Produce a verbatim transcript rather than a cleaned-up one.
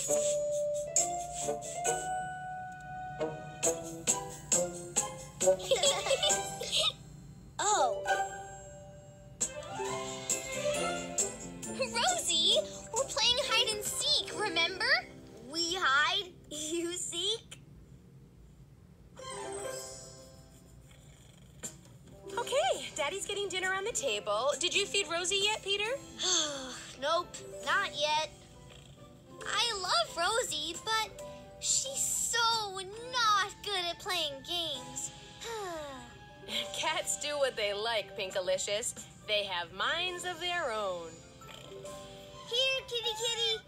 Oh. Rosie, we're playing hide and seek, remember? We hide, you seek. Okay, Daddy's getting dinner on the table. Did you feed Rosie yet, Peter? Nope, not yet. I love Rosie, but she's so not good at playing games. Cats do what they like, Pinkalicious. They have minds of their own. Here, kitty kitty.